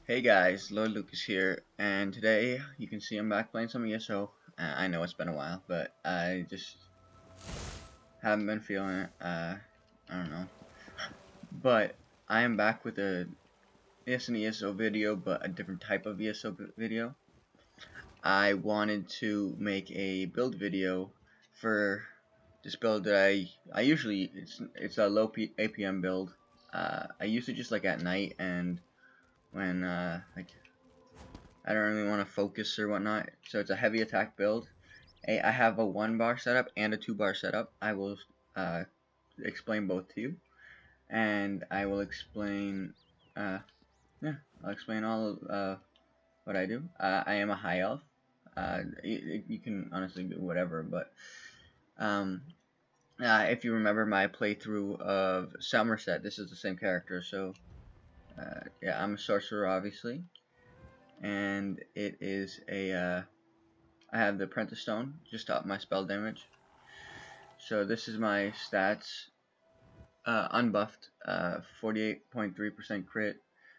Hey guys, Lord Lucas here, and today you can see I'm back playing some ESO. I know it's been a while, but I just haven't been feeling it. I don't know. But I am back with an ESO video, but a different type of ESO video. I wanted to make a build video for this build that I usually it's a low APM build. I use it just like at night and when like I don't really want to focus or whatnot. So it's a heavy attack build. I have a 1-bar setup and a 2-bar setup. I will uh, explain both to you, and I will explain. Yeah, I'll explain all what I do. I am a high elf. You can honestly do whatever, but um, if you remember my playthrough of Somerset, this is the same character. So yeah, I'm a sorcerer, obviously, and it is a I have the Apprentice Stone just to up my spell damage. So this is my stats. Unbuffed, 48.3% crit,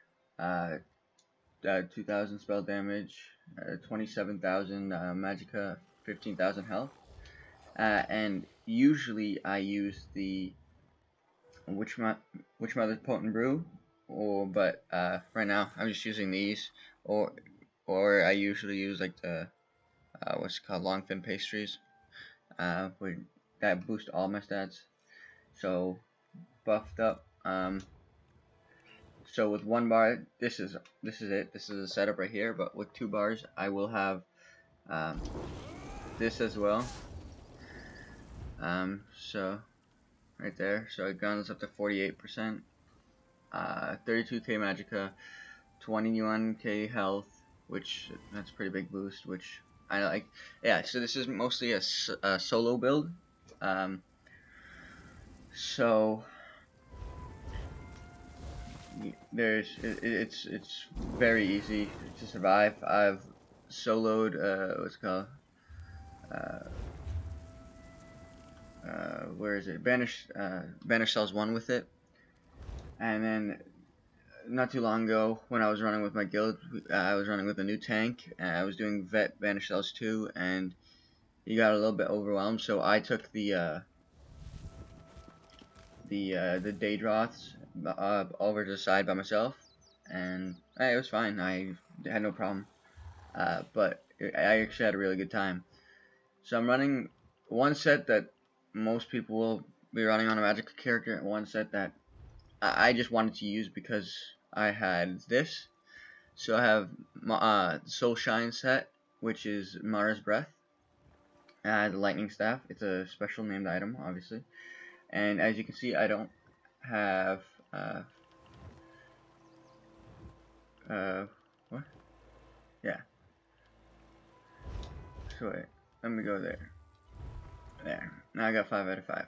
2,000 spell damage, 27,000 magicka, 15,000 health. And usually I use the Witchmother's Potent Brew, but right now I'm just using these, or I usually use like the what's it called, Longfin Pastries. That boost all my stats. So buffed up. So with 1 bar, this is it. This is a setup right here. But with 2 bars, I will have um, this as well. So right there. So it guns up to 48%. 32k magicka, 21k health, which that's a pretty big boost. Which I like. Yeah. So this is mostly a solo build. So it's very easy to survive. I've soloed what's it called where is it, Banish Cells 1 with it, and then not too long ago when I was running with my guild, I was running with a new tank and I was doing Vet Banish Cells 2, and he got a little bit overwhelmed, so I took the Daedroths over to the side by myself, and it was fine. I had no problem. But I actually had a really good time. So I'm running one set that most people will be running on a magic character, and one set that I just wanted to use because I had this. So I have my Soul Shine set, which is Mara's Breath. The Lightning Staff. It's a special named item, obviously. And as you can see, I don't have what? Yeah. So wait, let me go there. There. Now I got 5 out of 5.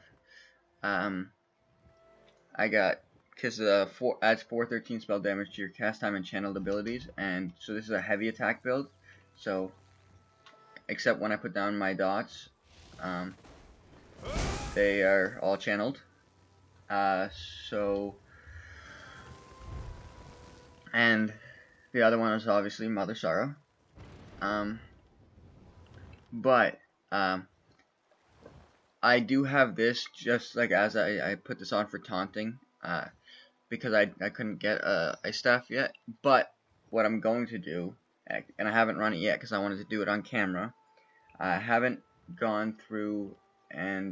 I got, because adds 413 spell damage to your cast time and channeled abilities, and so this is a heavy attack build. So, except when I put down my dots, they are all channeled. And the other one is obviously Mother Sorrow. But I do have this just like as I put this on for taunting, because I couldn't get a staff yet. But what I'm going to do, and I haven't run it yet because I wanted to do it on camera. I haven't gone through and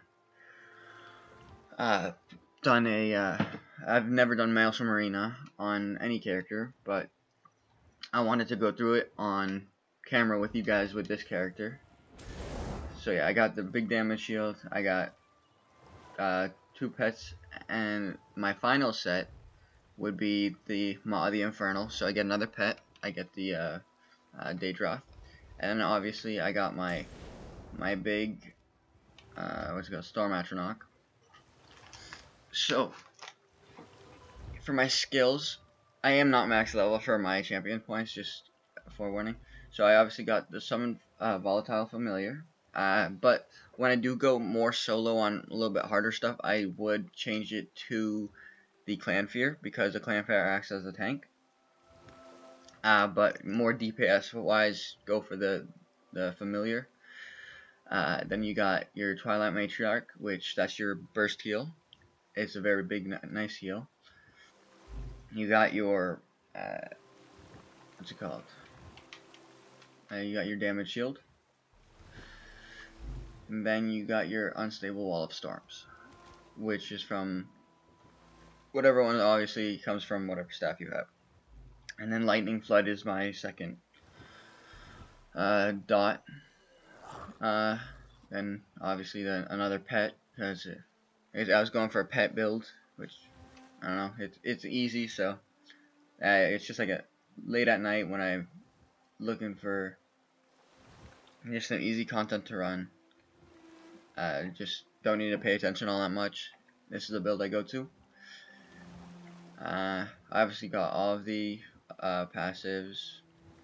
done a. I've never done Maelstrom Arena on any character, but I wanted to go through it on camera with you guys with this character. So yeah, I got the big damage shield. I got 2 pets, and my final set would be the Maw of the Infernal. So I get another pet. I get the Daedroth, and obviously I got my big what's it called, Storm Atronach. So for my skills, I am not max level for my champion points, just forewarning. So I obviously got the Summon Volatile Familiar. But when I do go more solo on a little bit harder stuff, I would change it to the Clan Fear, because the Clan Fear acts as a tank. but more DPS wise, go for the familiar. Then you got your Twilight Matriarch, which that's your burst heal. It's a very big, nice heal. You got your what's it called? You got your damage shield, and then you got your unstable wall of storms, which is from whatever one. Obviously, comes from whatever staff you have. And then lightning flood is my second dot. Then obviously another pet, because I was going for a pet build, which I don't know. It's easy, so it's just like a late at night when I'm looking for just some easy content to run. Just don't need to pay attention all that much. This is the build I go to. I obviously got all of the passives,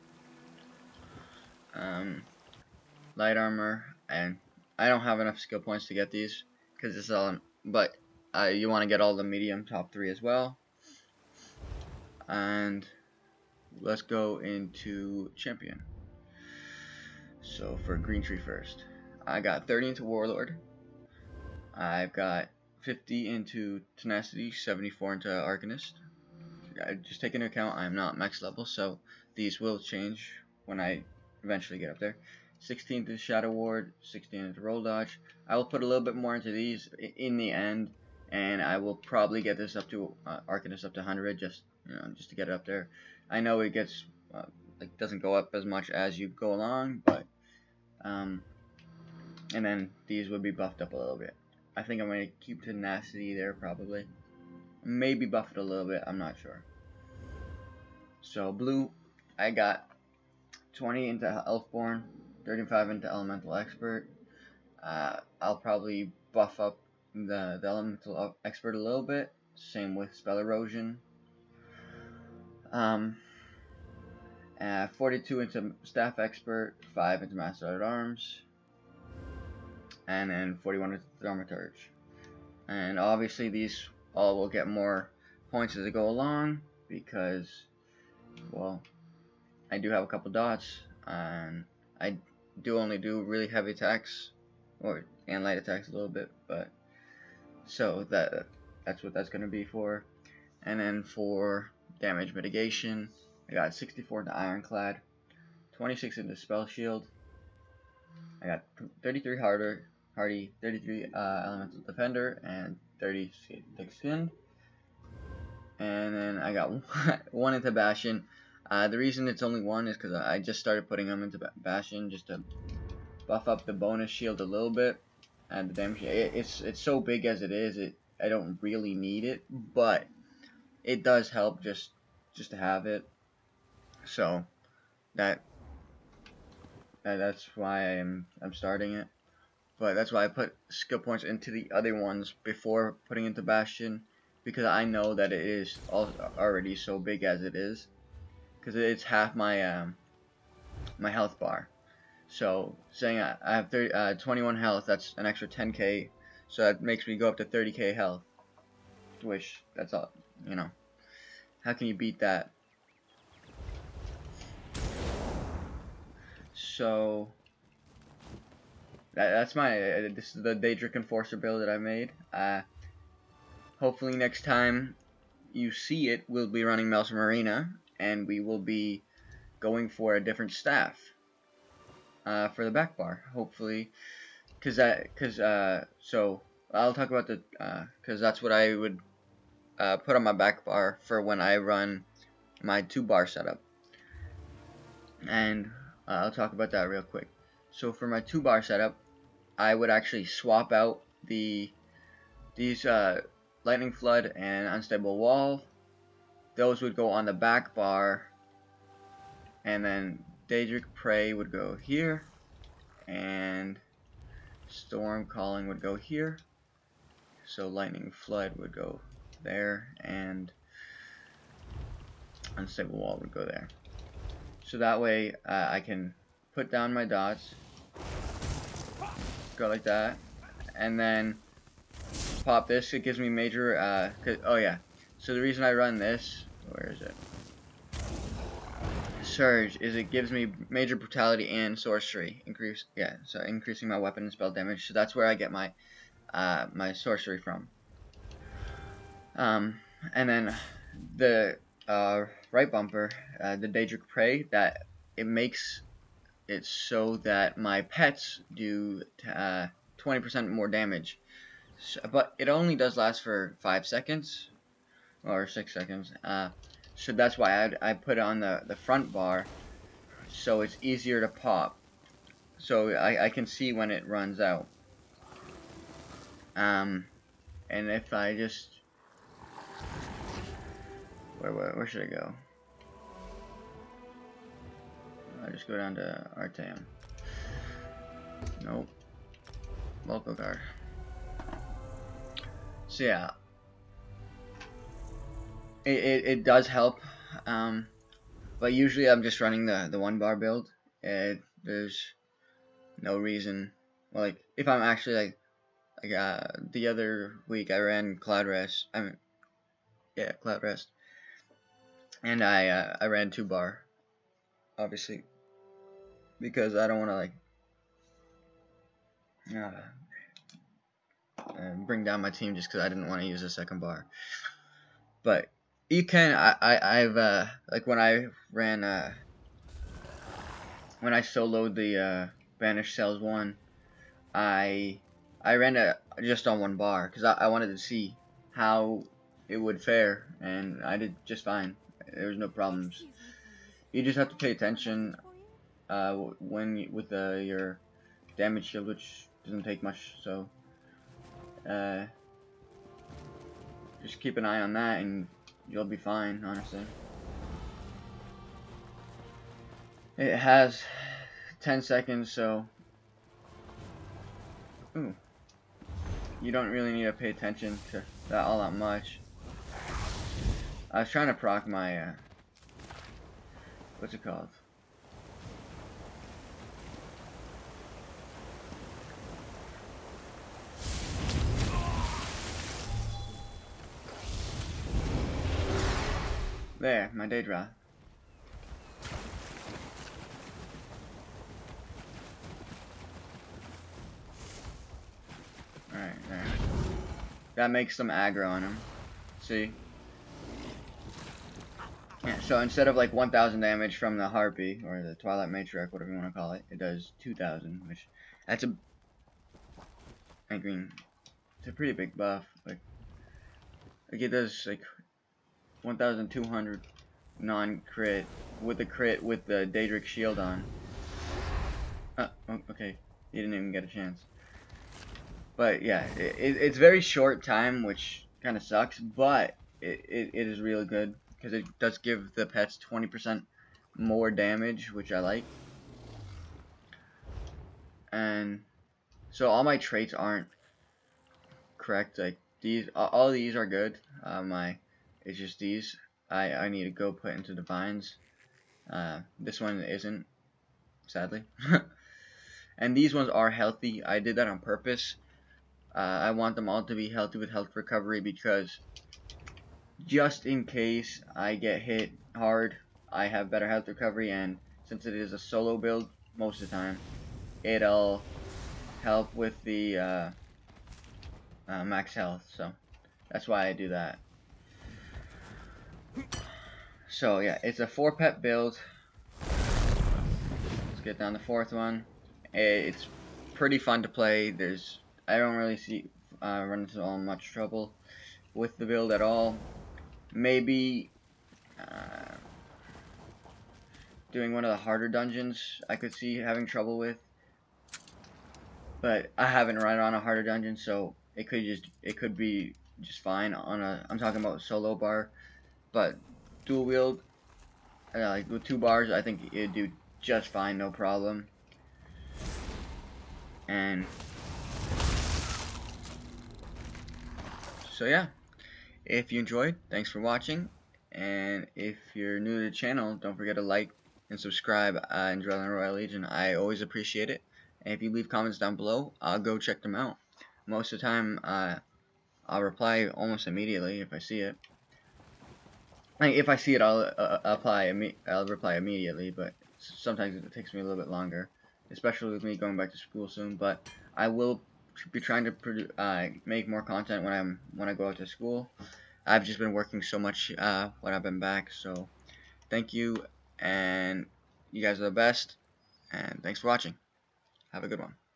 light armor, and I don't have enough skill points to get these because this is all. But you want to get all the medium top 3 as well. And let's go into champion. So for Green Tree first, I got 30 into Warlord. I've got 50 into Tenacity, 74 into Arcanist. Just take into account I'm not max level, so these will change when I eventually get up there. 16 to Shadow Ward, 16 into Roll Dodge. I will put a little bit more into these in the end, and I will probably get this up to Arcanist up to 100, just to get it up there. I know it gets like doesn't go up as much as you go along, but and then these would be buffed up a little bit. I think I'm going to keep Tenacity there probably. Maybe buff it a little bit, I'm not sure. So blue, I got 20 into Elfborn, 35 into Elemental Expert. I'll probably buff up the Elemental Expert a little bit. Same with Spell Erosion. 42 into Staff Expert, 5 into Master at Arms, and then 41 into Thaumaturge. And obviously these all will get more points as they go along because, well, I do have a couple dots, and I do only do really heavy attacks and light attacks a little bit, but so that's what that's going to be for. And then for damage mitigation, I got 64 into Ironclad, 26 into Spell Shield. I got 33 Hardy, 33 Elemental Defender, and 30 Thick Skinned. And then I got 1 into Bastion. The reason it's only 1 is because I just started putting them into Bastion just to buff up the bonus shield a little bit, and the damage. It's so big as it is. I don't really need it, but it does help just to have it. So that's why I'm starting it. But that's why I put skill points into the other ones before putting into Bastion, because I know that it is already so big as it is, because it's half my my health bar. So saying I have 21 health, that's an extra 10k, so that makes me go up to 30k health, which that's all, how can you beat that? So that's this is the Daedric Enforcer build that I made. Hopefully next time you see it, we'll be running Maelstrom Marina, and we will be going for a different staff for the back bar. Hopefully, so I'll talk about the because that's what I would put on my back bar for when I run my 2-bar setup, and I'll talk about that real quick. So for my 2-bar setup, I would actually swap out these Lightning Flood and Unstable Wall. Those would go on the back bar, and then Daedric Prey would go here, and Storm Calling would go here. So Lightning Flood would go there, and Unstable Wall would go there. So that way I can put down my dots, go like that, and then pop this. It gives me major oh yeah, so the reason I run this, where is it? Surge is it gives me major brutality and sorcery. Increasing my weapon and spell damage. So that's where I get my my sorcery from. And then the right bumper, the Daedric Prey, that it makes it so that my pets do 20% more damage. So, but it only does last for 5 seconds or 6 seconds. So that's why I put it on the front bar, so it's easier to pop. So I can see when it runs out. And if I just where should I go? I'll just go down to Artaeum. Nope. Local guard. So yeah, it does help, but usually I'm just running the 1-bar build. There's no reason. Well, like if I'm actually like the other week I ran Cloud Rest. Cloud Rest, and I ran 2-bar, obviously, because I don't want to like bring down my team just because I didn't want to use a 2nd bar. But you can. I've like when I ran when I soloed the Banished Cells 1, I ran it just on 1 bar because I wanted to see how it would fare, and I did just fine. There was no problems. You just have to pay attention with your damage shield, which doesn't take much. So just keep an eye on that, and you'll be fine. Honestly, it has 10 seconds, so ooh, you don't really need to pay attention to that all that much. I was trying to proc my what's it called? There, my Daedra. Alright, there. That makes some aggro on him. See? Yeah, so instead of like 1,000 damage from the Harpy, or the Twilight Matriarch, whatever you want to call it, it does 2,000, which, that's I mean, it's a pretty big buff. Like it does like 1,200 non-crit, with the crit with the Daedric shield on. Oh, okay, he didn't even get a chance. But yeah, it's very short time, which kind of sucks, but it is really good, because it does give the pets 20% more damage, which I like. And so all my traits aren't correct. Like these, all these are good. It's just these I need to go put into Divines. This one isn't, sadly. And these ones are healthy. I did that on purpose. I want them all to be healthy with health recovery, because just in case I get hit hard, I have better health recovery, and since it is a solo build most of the time, it'll help with the max health. So that's why I do that. So yeah, it's a 4-pet build. Let's get down the 4th one. It's pretty fun to play. I don't really run into all much trouble with the build at all. Maybe doing one of the harder dungeons I could see having trouble with, but I haven't run on a harder dungeon, so it could be just fine on I'm talking about solo bar. But dual wield, like with 2 bars, I think it'd do just fine, no problem. And so yeah, if you enjoyed, thanks for watching, and if you're new to the channel, don't forget to like and subscribe in Drellin Royal Legion. I always appreciate it. And if you leave comments down below, I'll go check them out. Most of the time, I'll reply almost immediately if I see it. Like, if I see it, I'll I'll reply immediately. But sometimes it takes me a little bit longer, especially with me going back to school soon. But I will be trying to make more content when I go out to school. I've just been working so much when I've been back. So thank you, and you guys are the best. And thanks for watching. Have a good one.